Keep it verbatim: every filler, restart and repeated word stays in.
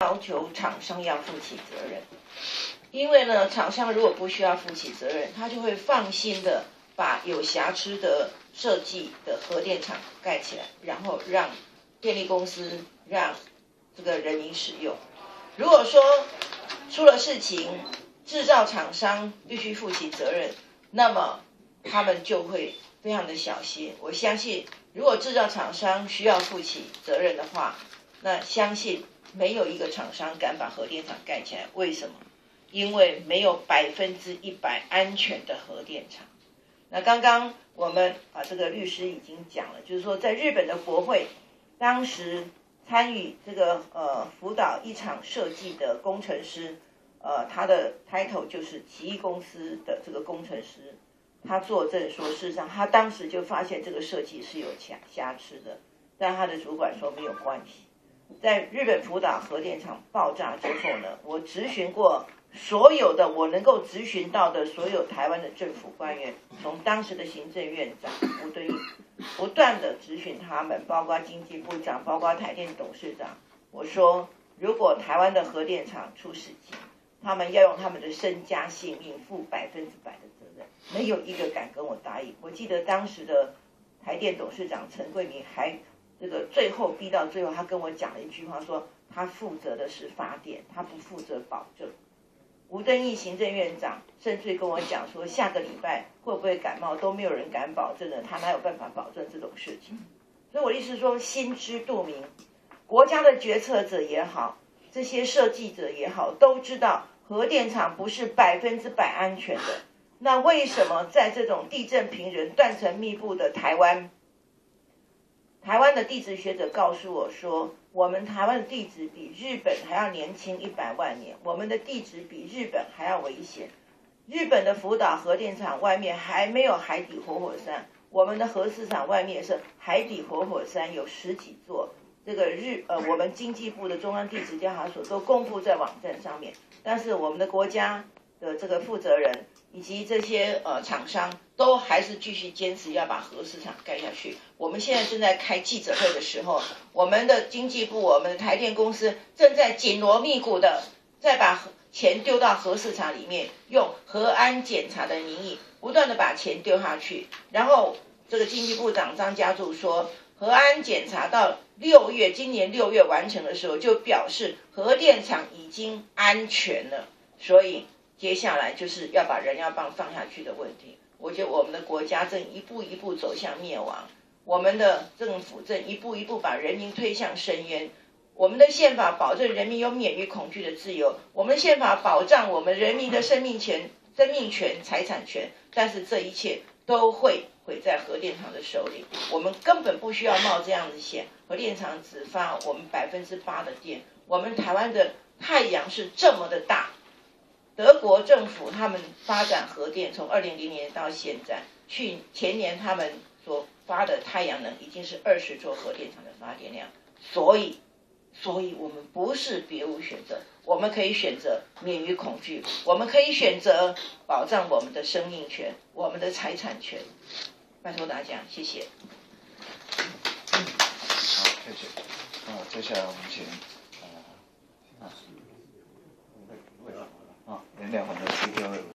要求厂商要负起责任，因为呢，厂商如果不需要负起责任，他就会放心的把有瑕疵的设计的核电厂盖起来，然后让电力公司让这个人民使用。如果说出了事情，制造厂商必须负起责任，那么他们就会非常的小心。我相信，如果制造厂商需要负起责任的话，那相信没有一个厂商敢把核电厂盖起来。为什么？因为没有百分之一百安全的核电厂。那刚刚我们啊，这个律师已经讲了，就是说在日本的国会，当时参与这个呃辅导一场设计的工程师，呃，他的 title 就是奇异公司的这个工程师，他作证说，事实上他当时就发现这个设计是有瑕瑕疵的，但他的主管说没有关系。在日本福岛核电厂爆炸之后呢，我质询过所有的我能够质询到的所有台湾的政府官员，从当时的行政院长吴敦义，不断的质询他们，包括经济部长，包括台电董事长。我说，如果台湾的核电厂出事情，他们要用他们的身家性命负百分之百的责任，没有一个敢跟我答应。我记得当时的台电董事长陈桂明还这个最后逼到最后，他跟我讲了一句话，说他负责的是发电，他不负责保证。吴敦义行政院长甚至跟我讲说，下个礼拜会不会感冒都没有人敢保证的，他哪有办法保证这种事情？所以我的意思说，心知肚明，国家的决策者也好，这些设计者也好，都知道核电厂不是百分之百安全的。那为什么在这种地震频仍、断层密布的台湾，台湾的地质学者告诉我说，我们台湾的地质比日本还要年轻一百万年，我们的地质比日本还要危险。日本的福岛核电厂外面还没有海底活火山，我们的核四厂外面是海底活火山有十几座。这个日呃，我们经济部的中央地质调查所都公布在网站上面，但是我们的国家的这个负责人以及这些呃厂商都还是继续坚持要把核市场盖下去。我们现在正在开记者会的时候，我们的经济部、我们的台电公司正在紧锣密鼓的再把钱丢到核市场里面，用核安检查的名义不断的把钱丢下去。然后这个经济部长张家柱说，核安检查到六月，今年六月完成的时候，就表示核电厂已经安全了。所以接下来就是要把燃料棒放下去的问题。我觉得我们的国家正一步一步走向灭亡，我们的政府正一步一步把人民推向深渊。我们的宪法保证人民有免于恐惧的自由，我们的宪法保障我们人民的生命权、生命权、财产权，但是这一切都会毁在核电厂的手里。我们根本不需要冒这样的险，核电厂只发我们百分之八的电。我们台湾的太阳是这么的大，德国政府他们发展核电，从二零零零年到现在，去前年他们所发的太阳能已经是二十座核电厂的发电量。所以，所以我们不是别无选择，我们可以选择免于恐惧，我们可以选择保障我们的生命权、我们的财产权。拜托大家，谢谢。 好，谢谢。啊，接下来我们请呃啊，啊，连两环的 C P O。